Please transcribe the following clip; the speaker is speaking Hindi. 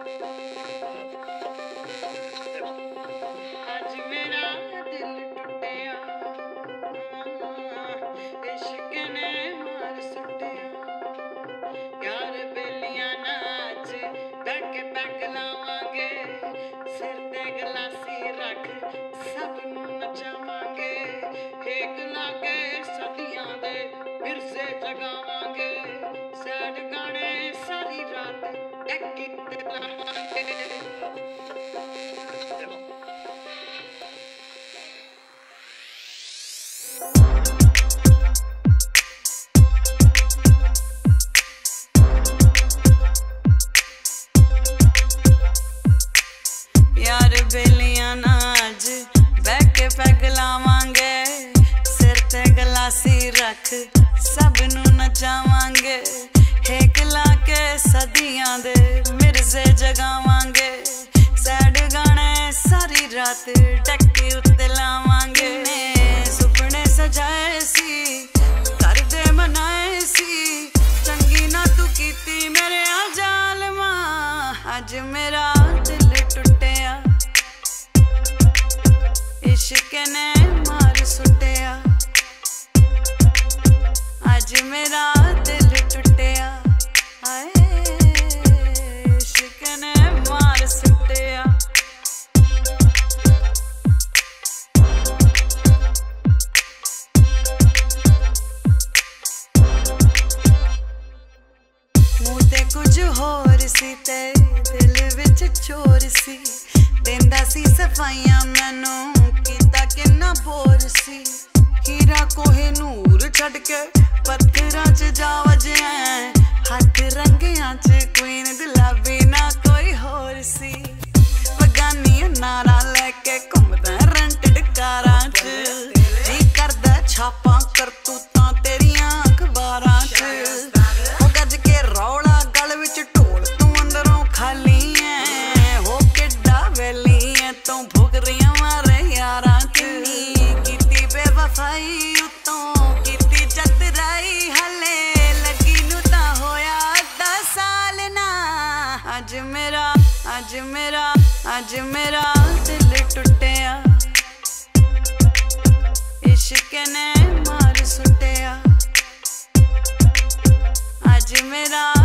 आज मेरा दिल टूटिया, इश्क ने मार सुटिया। यार बेलियां नाच बैठ के पैग लावांगे, सिर ते गलासी रख सब नू नचावांगे। हेक लाके सदियां दे बिरसे जगावांगे, सैड गाने सारी रात टैकी ते लावांगे। यार बेलियां नाच बैठ के पैग लावांगे, सिर ते गलासी रख सब नू नचावांगे। हेक लाके सदियां दे मिर्जे जगावांगे, सैड गाने सारी रात टक्की उत्ते लावांगे। सुपने सजाए सी घर दे मनाए सी, चंगी ना तू कीती मेरे आ जालमा। अज मेरा दिल टुटिया, इश्क ने मार सुटिया। आज मेरा दिल टुटिया, हाय इश्क ने मार सुटिया। मुँह ते कुछ होर सी ते दिल विच चोर सी, देंदा सी सफाइयां मैनू कीता किन्ना बोर सी। हीरा कोहे नूर छड़ के पत्थरां च जा वजिया, हथ रंगियां च क्वीन गुलाबी ना कोई होर सी। बगानी नारा लेके घूमदा रेंटेड कारां च, जी करदा छापां करतूतां तेरियां अखबारां च। ओ गज के रौला गल विच ढोल तू अंदरों खाली है, हो किड्डा वेली है तू भुगरियां मारे यारां च। कीती बेवफाई उतों कीती चतराई, हले लगी नू तां होया 10 साल ना। अज मेरा दिल टुटिया, इश्क ने मार सुटिया। आज मेरा